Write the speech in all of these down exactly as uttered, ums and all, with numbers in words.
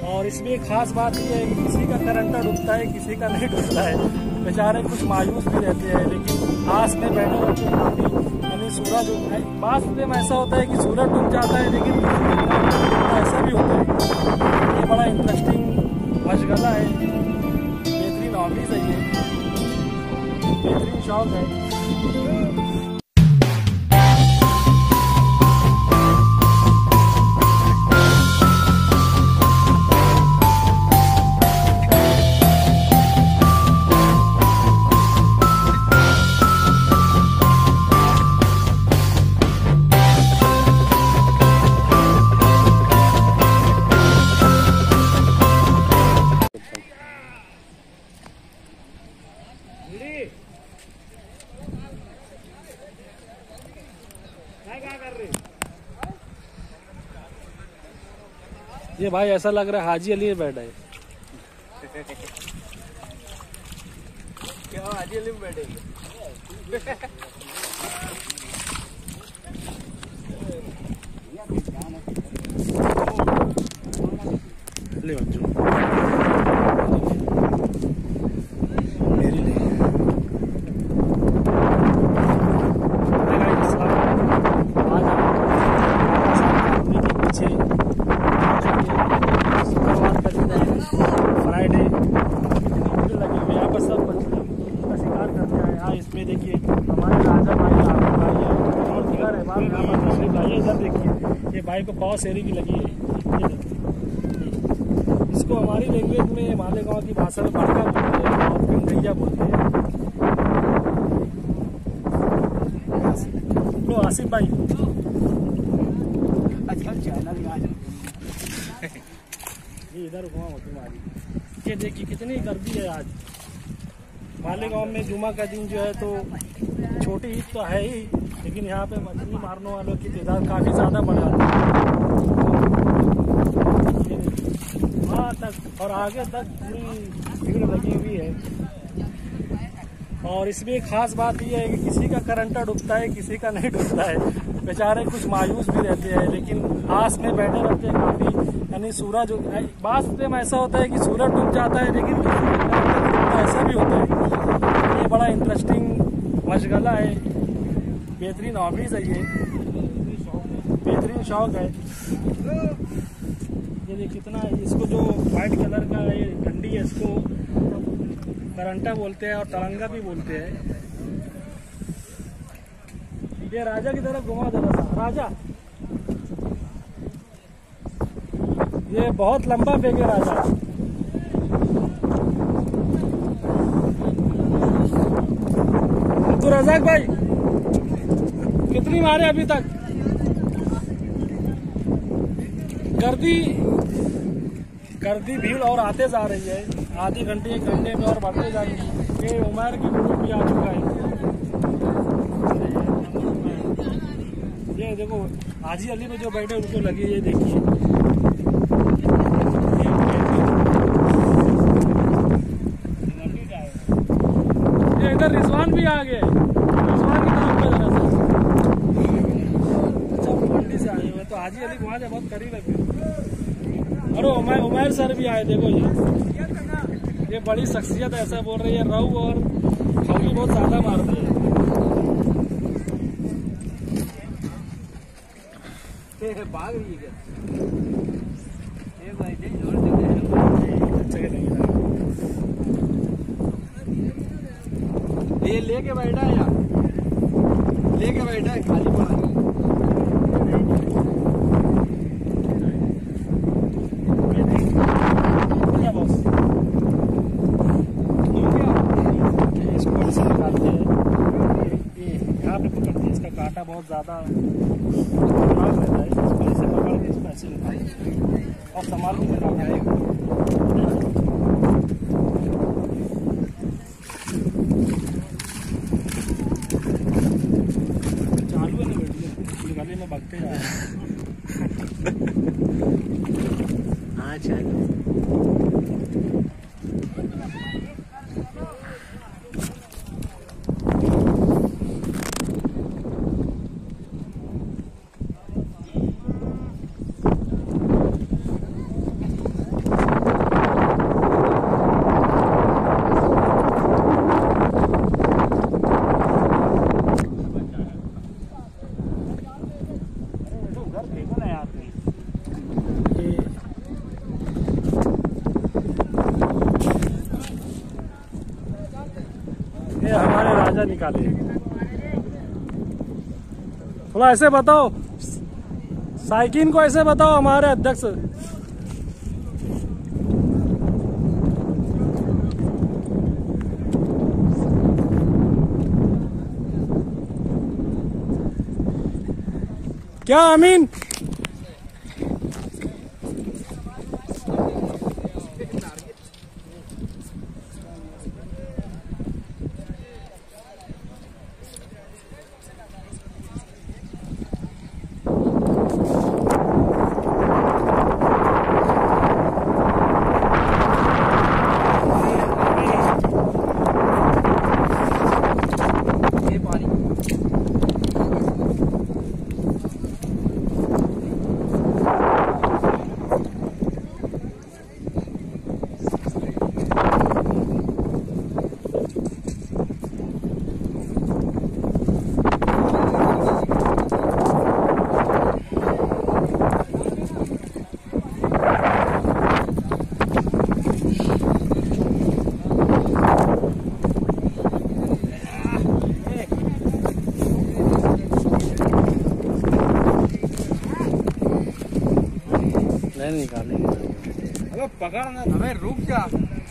और इसमें एक खास बात यह है कि किसी का करंटा डूबता है, किसी का नहीं डूबता है। बेचारे कुछ मायूस भी रहते हैं, लेकिन आस में बैठे रहते हैं काफ़ी। यानी सूरज बात में ऐसा होता है कि सूरज डूब जाता है, लेकिन ऐसा भी होता है। ये बड़ा इंटरेस्टिंग मशगला है, बेहतरीन हॉबीज है, ये बेहतरीन शौक है। ये भाई ऐसा लग रहा है हाजी अली में बैठा है। क्या हाजी अली में बैठे? ले बच्चों इसमें देखिए हमारे राजा भाई आमिर भाई है और दिगर है बात यहाँ पर तशरीफ भाई है। इधर देखिए ये भाई को पाव शेरी की लगी है। इसको हमारी लैंग्वेज में मालेगांव की भाषा में बड़का बोलते हैं और गंगैया बोलते हैं। तो आसिफ भाई ये इधर घुमा तुम्हारी। ये देखिए कितनी गर्दी है आज मालेगांव में। जुमा का दिन जो है तो छोटी ईद तो है ही, लेकिन यहाँ पे मछली मारने वालों की तादाद काफ़ी ज़्यादा बढ़ जाती है वहाँ तक, और आगे तक पूरी भीड़ लगी हुई है। और इसमें एक खास बात यह है कि किसी का करंटा डूबता है, किसी का नहीं डूबता है। बेचारे कुछ मायूस भी रहते हैं, लेकिन आस में बैठे रहते हैं काफ़ी। यानी सूरज बात में ऐसा होता है कि सूरज डूब जाता है, लेकिन ऐसा भी होता है। ये बड़ा इंटरेस्टिंग मशगला है, बेहतरीन हॉबीज है, ये बेहतरीन शौक है। ये देखिए कितना, इसको जो वाइट कलर का ये डंडी है इसको करंटा बोलते हैं और तरंगा भी बोलते हैं। ये राजा की तरफ घुमा दे रहा था राजा। ये बहुत लंबा फेंके राजा। तो रजाक भाई कितनी मारे अभी तक? गर्दी गर्दी भीड़ और आते जा रही है, आधी घंटे एक घंटे में और बढ़ते जाएंगी। ये उमर की ग्रुप भी आ चुका है। ये देखो हाजी अली में जो बैठे उनको लगी, ये देखिए ये इधर रिजवान भी आ गए। रिजवान की तरफ का जरा सा अच्छा मंडी से आए हुए तो हाजी अली वहाँ से बहुत करीब है। अरे उमर उमर सर भी आए, देखो ये ये बड़ी शख्सियत ऐसा बोल रही है। रहू और खौगी बहुत ज्यादा मारती है। भाग रही है ये लेके बैठा है यार, लेके बैठा है खाली पड़ा है। इसका कांटा बहुत ज्यादा खतरनाक रहता है, इसको ऐसे पकड़ के इसको ऐसे लेता है और संभाल के चला जाएगा। चालू है ना बेटी, गले में बगते जा रहे हैं। हाँ चालू कैमरा निकाले। थोड़ा ऐसे बताओ, साइकिन को ऐसे बताओ हमारे अध्यक्ष। क्या अमीन? निकालेंगे। अबे पकड़ ना, अबे रुक जा।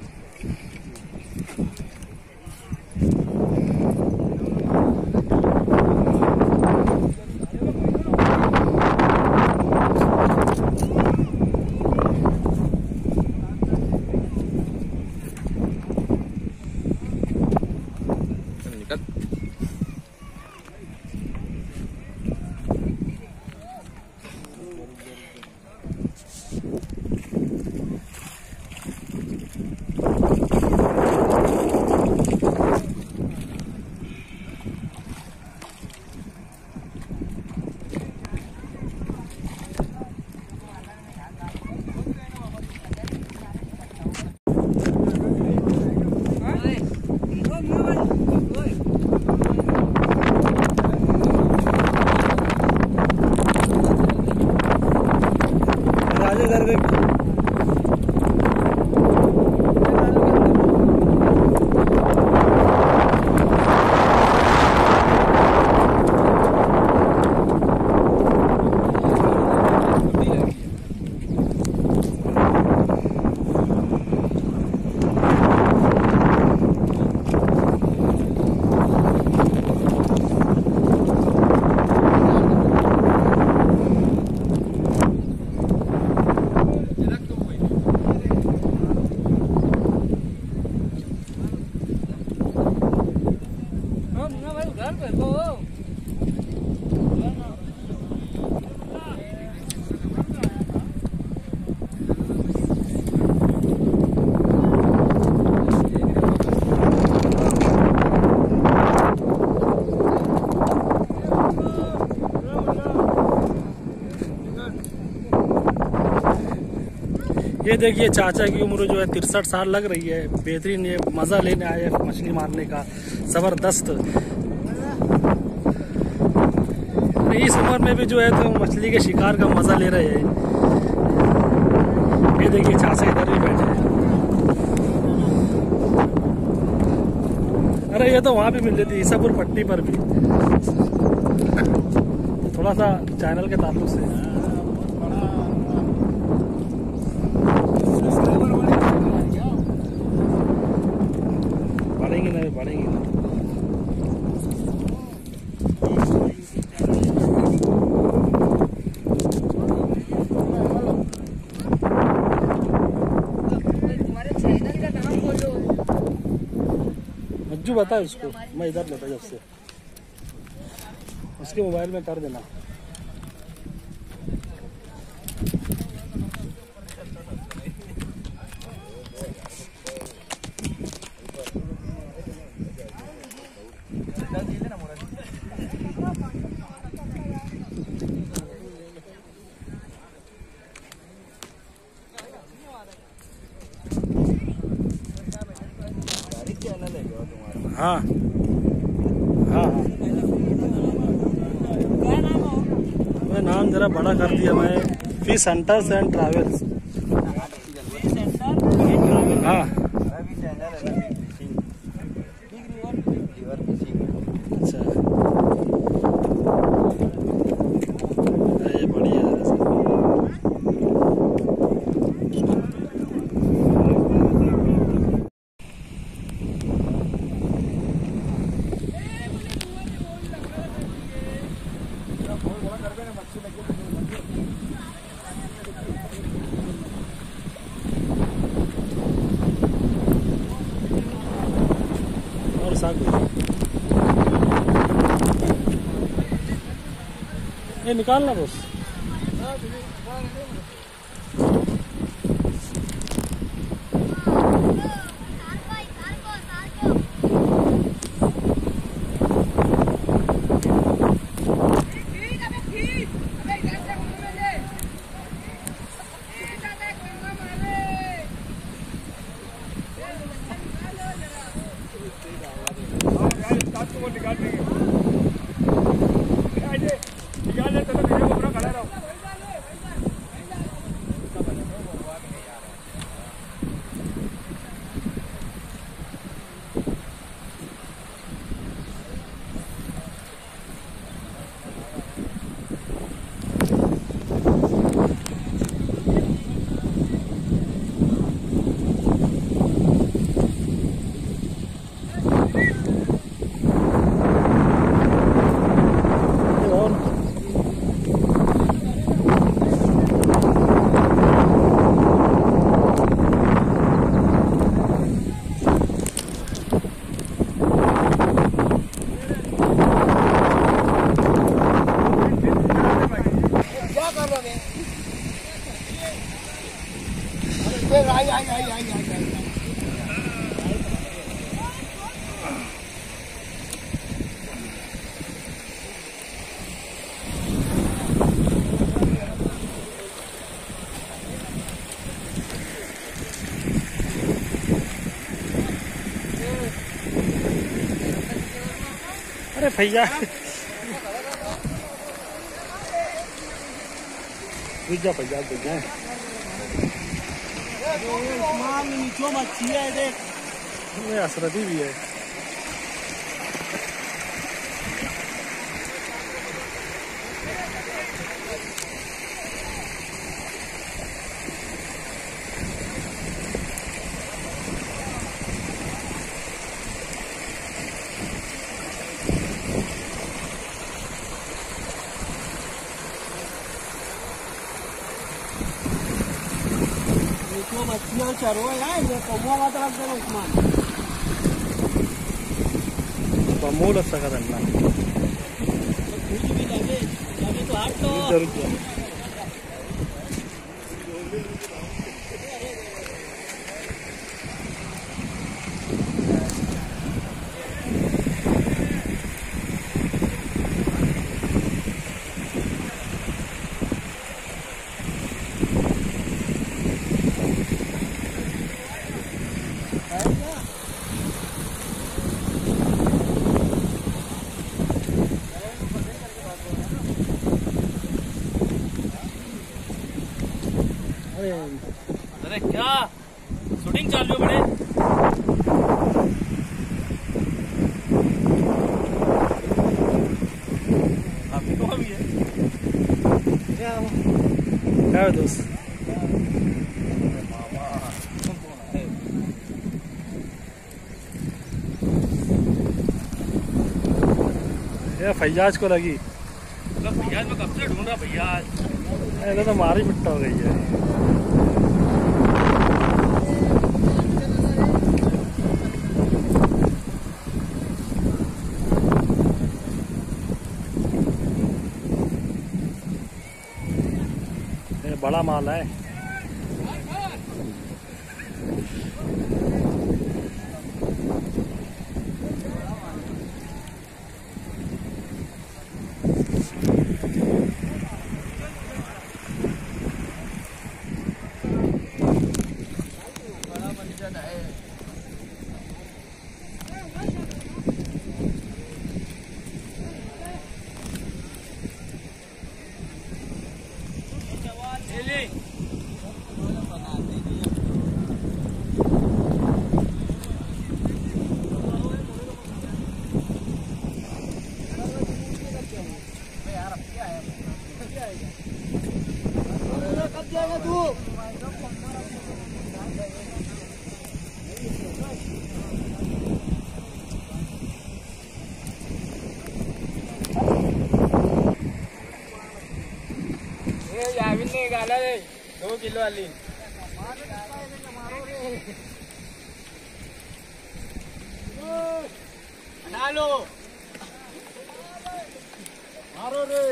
ये देखिए चाचा की उम्र जो है तिरसठ साल लग रही है। बेहतरीन ये मजा लेने आए हैं मछली मारने का, जबरदस्त। इस उम्र में भी जो है तो मछली के शिकार का मजा ले रहे हैं। ये देखिए चाचा इधर भी बैठे हैं। अरे ये तो वहां भी मिल रही थी, ईसापुर पट्टी पर भी। थोड़ा सा चैनल के ताल्लुक से बढ़ेंगे ना, बढ़ेंगे ना। मज्जू बता उसको, मैं इधर लेता जब से उसके मोबाइल में कर देना। हाँ हाँ हाँ मैं नाम जरा बड़ा कर दिया मैं, फिश हंटर्स एंड ट्रैवल्स। हाँ ऐसा कोई ये निकालना बस। अरे भैया भैया भैया भैया नीचो मच्छी है देख, असरती भी है। मछलियाँ चरो है पमुआ मात्र उस्मान पमूल अच्छा का धंधा भी लगे लगे तो हाथ तो अरे क्या शूटिंग चालू है बड़े अभी तो अभी है क्या क्या है दोस्त ये फैयाज को लगी फैयाज में कब से ढूंढ रहा फैयाज ये तो मारी पिट्टा हो गई है। बड़ा माल है। बड़ा मंजन है। गाला रे दो किलो वाली डालो मारो रे।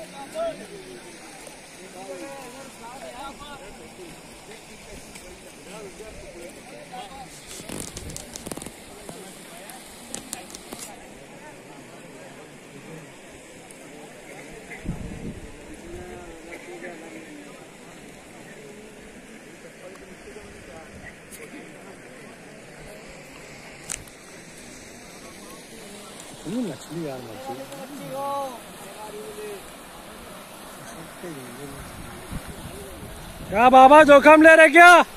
मछली यार मछली क्या बाबा जोखम ले रहे क्या?